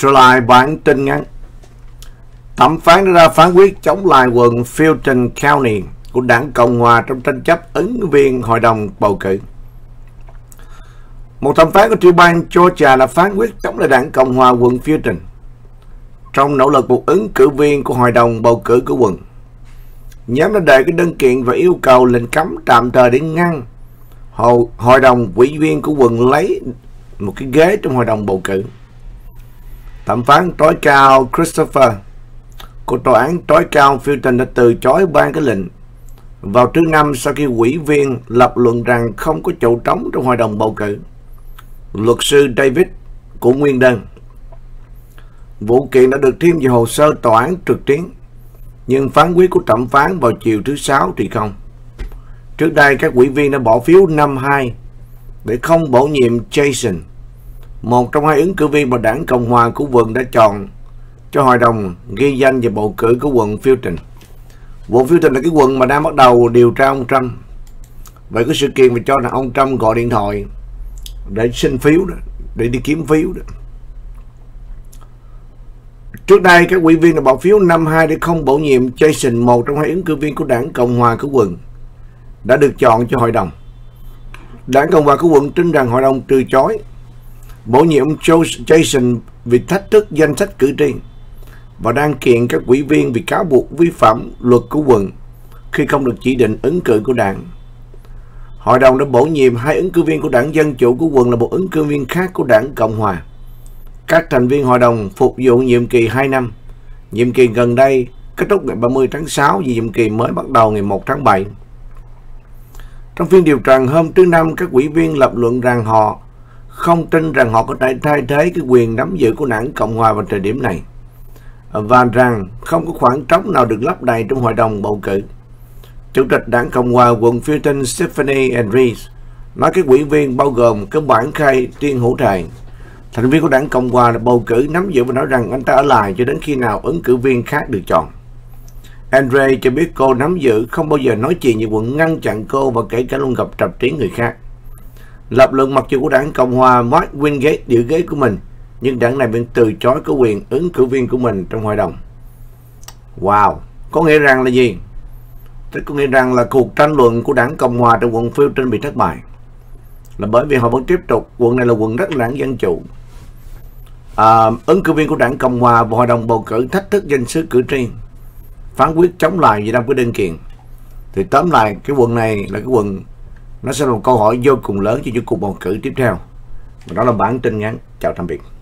Trở lại bản tin ngắn. Thẩm phán đã ra phán quyết chống lại quận Fulton County của đảng Cộng Hòa trong tranh chấp ứng viên hội đồng bầu cử. Một thẩm phán của tiểu bang Georgia đã phán quyết chống lại đảng Cộng Hòa quận Fulton trong nỗ lực buộc ứng cử viên của hội đồng bầu cử của quận. Nhóm đã đề cái đơn kiện và yêu cầu lệnh cấm tạm thời để ngăn hội đồng ủy viên của quận lấy một cái ghế trong hội đồng bầu cử. Thẩm phán tối cao Christopher của tòa án tối cao Fulton đã từ chối ban cái lệnh vào thứ Năm sau khi ủy viên lập luận rằng không có chỗ trống trong hội đồng bầu cử. Luật sư David của nguyên đơn. Vụ kiện đã được thêm vào hồ sơ tòa án trực tuyến, nhưng phán quyết của thẩm phán vào chiều thứ Sáu thì không. Trước đây, các ủy viên đã bỏ phiếu 5-2 để không bổ nhiệm Jason, một trong hai ứng cử viên mà đảng Cộng Hòa của quận đã chọn cho hội đồng ghi danh và bầu cử của quận Fulton. Quận Fulton là cái quận mà đang bắt đầu điều tra ông Trump. Vậy có sự kiện mà cho rằng ông Trump gọi điện thoại để xin phiếu đó, để đi kiếm phiếu đó. Trước đây, các ủy viên đã bỏ phiếu 5-2 để không bổ nhiệm Jason, một trong hai ứng cử viên của đảng Cộng Hòa của quận đã được chọn cho hội đồng. Đảng Cộng Hòa của quận tin rằng hội đồng từ chối bổ nhiệm Jason vì thách thức danh sách cử tri và đang kiện các ủy viên vì cáo buộc vi phạm luật của quận khi không được chỉ định ứng cử của đảng. Hội đồng đã bổ nhiệm hai ứng cử viên của đảng Dân Chủ của quận là một ứng cử viên khác của đảng Cộng Hòa. Các thành viên hội đồng phục vụ nhiệm kỳ 2 năm. Nhiệm kỳ gần đây kết thúc ngày 30 tháng 6 và nhiệm kỳ mới bắt đầu ngày 1 tháng 7. Trong phiên điều trần hôm thứ Năm, các ủy viên lập luận rằng họ không tin rằng họ có thể thay thế cái quyền nắm giữ của đảng Cộng Hòa vào thời điểm này, và rằng không có khoảng trống nào được lấp đầy trong hội đồng bầu cử. Chủ tịch đảng Cộng Hòa quận Fulton Stephanie Andrews nói các ủy viên bao gồm cái bản khai tuyên hữu thệ. Thành viên của đảng Cộng Hòa là bầu cử nắm giữ và nói rằng anh ta ở lại cho đến khi nào ứng cử viên khác được chọn. Andre cho biết cô nắm giữ không bao giờ nói chuyện về quận ngăn chặn cô và kể cả luôn gặp trập trí người khác. Lập luận mặc dù của đảng Cộng Hòa Mark Wingate giữ ghế của mình, nhưng đảng này vẫn từ chối có quyền ứng cử viên của mình trong hội đồng. Wow, có nghĩa rằng là gì? Có nghĩa rằng là cuộc tranh luận của đảng Cộng Hòa trong quận Fulton bị thất bại, là bởi vì họ vẫn tiếp tục, quận này là quận rất là đảng Dân Chủ. Ứng cử viên của đảng Cộng Hòa và hội đồng bầu cử thách thức danh sách cử tri, phán quyết chống lại vì đang có đơn kiện. Thì tóm lại, cái quận này là cái quận nó sẽ là một câu hỏi vô cùng lớn cho những cuộc bầu cử tiếp theo. Và đó là bản tin ngắn. Chào tạm biệt.